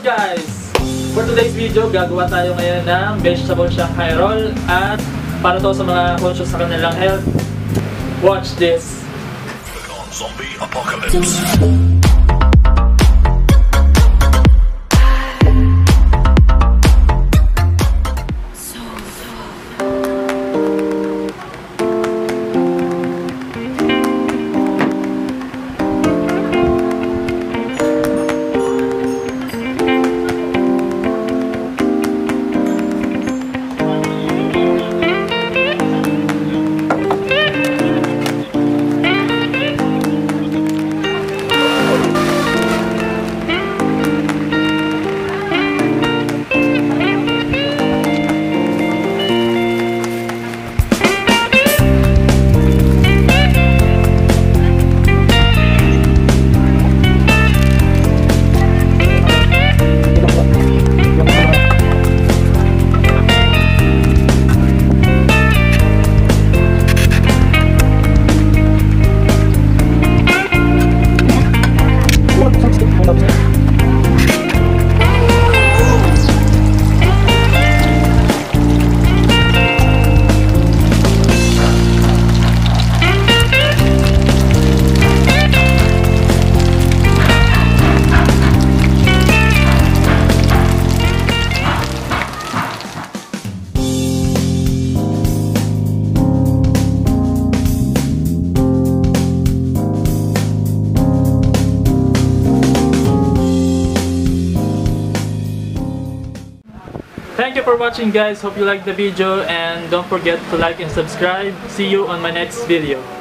guys! For today's video, gagawa tayo ngayon ng Vegetable Shanghai Roll at para to sa mga conscious sa kanilang health. Watch this! Zombie apocalypse. Thank you for watching guys, hope you liked the video and don't forget to like and subscribe. See you on my next video.